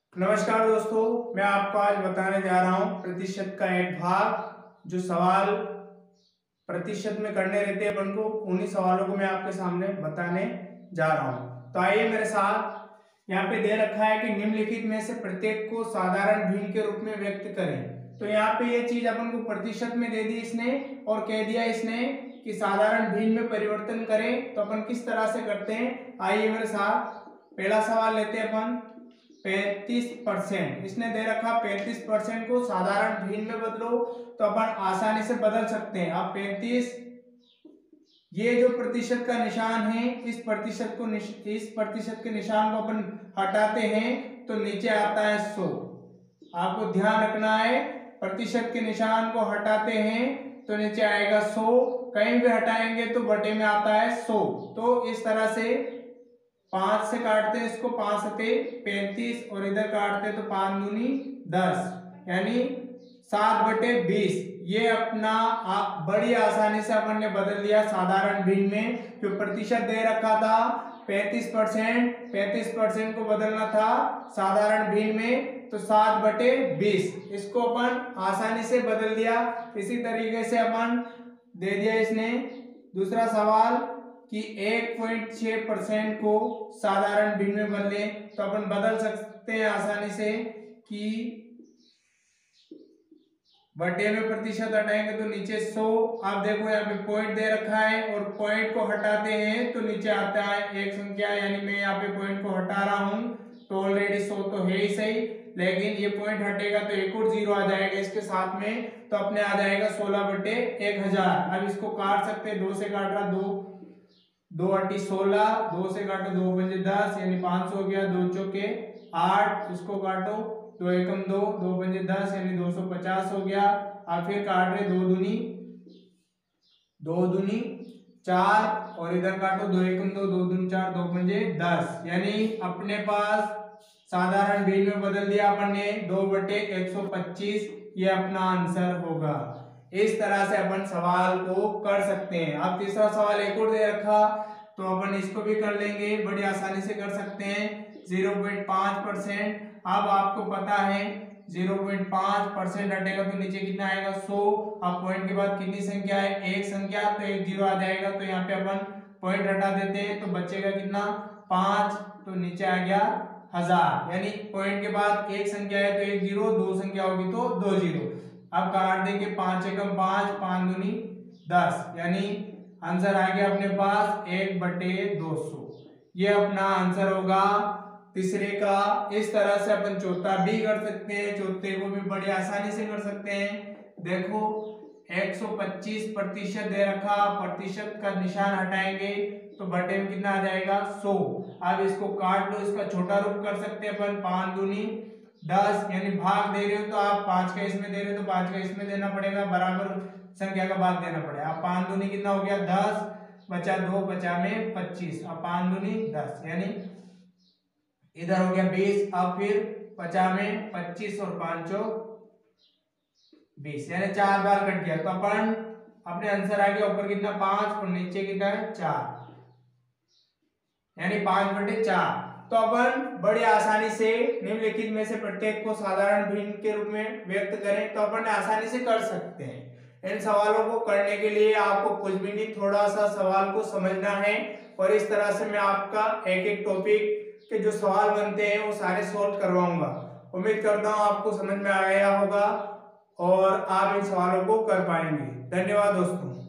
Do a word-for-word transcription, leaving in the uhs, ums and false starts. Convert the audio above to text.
नमस्कार दोस्तों, मैं आपको आज बताने जा रहा हूं प्रतिशत का एक भाग। जो सवाल प्रतिशत में करने रहते हैं अपन को, उन्हीं सवालों को मैं आपके सामने बताने जा रहा हूं। तो आइए मेरे साथ। यहाँ पे दे रखा है कि निम्नलिखित में से प्रत्येक को साधारण भिन्न के रूप में व्यक्त करें। तो यहाँ पे ये चीज अपन को प्रतिशत में दे दी इसने और कह दिया इसने कि साधारण भिन्न में परिवर्तन करें। तो अपन किस तरह से करते हैं, आइए मेरे साथ। पहला सवाल लेते हैं अपन। पैंतीस परसेंट इसने दे रखा, पैंतीस परसेंट को साधारण भिन्न में बदलो। तो अपन आसानी से बदल सकते हैं। अब पैंतीस, ये जो प्रतिशत का निशान है, इस प्रतिशत को निश, इस प्रतिशत के निशान को अपन हटाते हैं तो नीचे आता है सौ। आपको ध्यान रखना है, प्रतिशत के निशान को हटाते हैं तो नीचे आएगा सौ। कहीं भी हटाएंगे तो बटे में आता है सौ। तो इस तरह से पांच से काटते हैं इसको, पांच सते पैंतीस, और इधर काटते तो पांच दूनी दस, यानी सात बटे बीस। ये अपना आ, बड़ी आसानी से अपन ने बदल दिया साधारण भिन्न में। जो प्रतिशत दे रखा था पैंतीस परसेंट, पैंतीस परसेंट को बदलना था साधारण भिन्न में, तो सात बटे बीस। इसको अपन आसानी से बदल दिया। इसी तरीके से अपन दे दिया इसने दूसरा सवाल कि एक पॉइंट छह परसेंट को साधारण भिन्न में बदले। तो अपन बदल सकते हैं आसानी से कि बटे में प्रतिशत हटाएंगे तो नीचे सौ। आप देखो यहाँ पे पॉइंट दे रखा है और पॉइंट को हटाते हैं तो नीचे आता है एक संख्या, यानी मैं यहाँ पे पॉइंट को हटा रहा हूं तो ऑलरेडी सौ तो है ही सही, लेकिन ये पॉइंट हटेगा तो एक और जीरो आ जाएगा इसके साथ में, तो अपने आ जाएगा सोलह बटे एक हजार। अब इसको काट सकते हैं, दो से काट रहा, दो दो अट्ठी सोलह, दो से काटो दो पंजे दस, यानी पांच सौ हो गया। दो चौके आठ, इसको काटो, दो एकम दो, दो पंजे दस, यानी दो सौ पचास हो गया। आप फिर काट रहे, दो दूनी दो दूनी चार, और इधर काटो, दो एकम दो, दो दूनी चार, दो पंजे दस, यानी अपने पास साधारण भिन्न में बदल दिया अपन ने, दो बटे एक सौ पच्चीस। ये अपना आंसर होगा। इस तरह से अपन सवाल को कर सकते हैं। अब तीसरा सवाल एक और दे रखा, तो अपन इसको भी कर लेंगे, बड़ी आसानी से कर सकते हैं। ज़ीरो पॉइंट पाँच परसेंट। अब आपको पता है ज़ीरो पॉइंट पाँच परसेंट हटेगा तो नीचे कितना आएगा, सौ। अब पॉइंट के बाद कितनी संख्या है, एक संख्या, तो एक जीरो आ जाएगा। तो यहाँ पे अपन पॉइंट हटा देते हैं तो बचेगा कितना, पांच, तो नीचे आ गया हजार। यानी पॉइंट के बाद एक संख्या है तो एक जीरो, दो संख्या होगी तो दो जीरो। अब काट देंगे, पांच एकम पांच, पांच दूनी दस, यानी आंसर आ गया अपने पास एक बटे दो सौ। ये अपना आंसर होगा तीसरे का। इस तरह से अपन चौथा भी कर सकते हैं, चौथे को भी बड़ी आसानी से कर सकते हैं। देखो एक सौ पच्चीस प्रतिशत दे रखा, प्रतिशत का निशान हटाएंगे तो बटे में कितना आ जाएगा, सौ। अब इसको काट लो, इसका छोटा रूप कर सकते हैं अपन, पांच दूनी दस, यानी भाग दे रहे हो तो आप पांच का इसमें दे रहे हो तो पांच का इसमें देना पड़ेगा, बराबर संख्या का भाग देना पड़ेगा। अब पांच दूनी कितना हो गया, दस, बचा दो, बचा में पच्चीस। अब पांच दूनी दस, यानी इधर हो गया बीस। अब फिर बचा में पच्चीस और पांचों बीस, यानी चार बार कट गया। तो अपन अपने आंसर आ गया ऊपर कितना, पांच, और नीचे कितना है, चार, यानी पांच बटे चार। तो अपन बड़ी आसानी से निम्नलिखित में से प्रत्येक को साधारण भिन्न के रूप में व्यक्त करें तो अपन आसानी से कर सकते हैं। इन सवालों को करने के लिए आपको कुछ भी नहीं, थोड़ा सा सवाल को समझना है, और इस तरह से मैं आपका एक एक टॉपिक के जो सवाल बनते हैं वो सारे सोल्व करवाऊंगा। उम्मीद करता हूँ आपको समझ में आ गया होगा और आप इन सवालों को कर पाएंगे। धन्यवाद दोस्तों।